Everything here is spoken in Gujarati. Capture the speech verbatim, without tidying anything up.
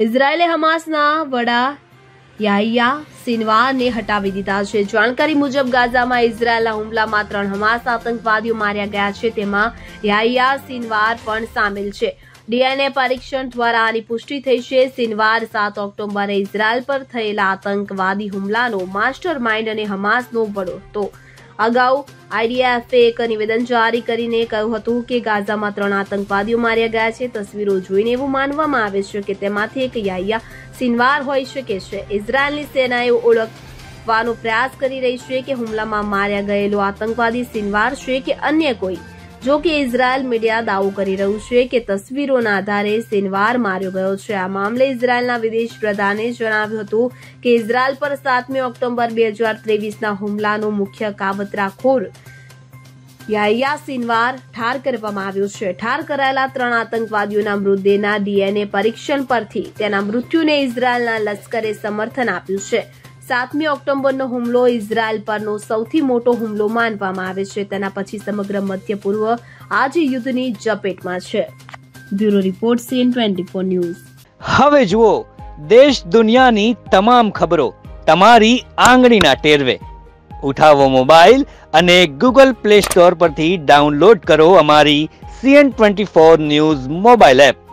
ઇઝરાયેલે હમાસના વડા યાહિયા સિનવારને હટાવી દીધા છે। જાણકારી મુજબ ગાઝામાં ઇઝરાયેલના હુમલામાં ત્રણ હમાસ આતંકવાદીઓ માર્યા ગયા છે, તેમાં યાહિયા સિનવાર પણ સામેલ છે। ડીએનએ પરીક્ષણ દ્વારા આની પુષ્ટિ થઈ છે। સિનવાર સાત ઓક્ટોબરે ઇઝરાયેલ પર થયેલા આતંકવાદી હુમલાનો માસ્ટર માઇન્ડ અને હમાસનો વડો હતો। અગાઉ આઈડીએફે એક નિવેદન જારી કરીને કહ્યું હતું કે ગાઝામાં ત્રણ આતંકવાદીઓ માર્યા ગયા છે। તસવીરો જોઈને એવું માનવામાં આવે છે કે તેમાંથી એક યાહિયા સિનવાર હોઈ શકે છે। ઇઝરાયેલની સેનાએ ઓળખવાનો પ્રયાસ કરી રહી છે કે હુમલામાં માર્યા ગયેલો આતંકવાદી સિનવાર છે કે અન્ય કોઈ। જો કે ઇઝરાયેલ મીડિયા દાવો કરી રહ્યું છે કે તસવીરોના આધારે સિનવાર માર્યો ગયો છે। આ મામલે ઇઝરાયેલના વિદેશ પ્રધાને જણાવ્યું હતું કે ઇઝરાયેલ પર સાતમી ઓક્ટોબર બે હજાર ત્રેવીસના હુમલાનો મુખ્ય કાવતરાખોર યાહિયા સિનવાર ઠાર કરવામાં આવ્યો છે। ઠાર કરાયેલા ત્રણ આતંકવાદીઓના મૃતદેહના ડીએનએ પરીક્ષણ પરથી તેના મૃત્યુને ઇઝરાયેલના લશ્કરે સમર્થન આપ્યું છે। સાતમી ઓક્ટોબરનો હુમલો ઇઝરાયેલ પરનો સૌથી મોટો હુમલો માનવામાં આવે છે। તેના પછી સમગ્ર મધ્ય પૂર્વ આજે યુદ્ધની ઝપેટમાં છે। Bureau report CN twenty four news. હવે જુઓ દેશ દુનિયાની તમામ ખબરો તમારી આંગળીના ટેરવે। ઉઠાવો મોબાઈલ અને ગૂગલ પ્લે સ્ટોર પરથી ડાઉનલોડ કરો અમારી CN twenty four news mobile app.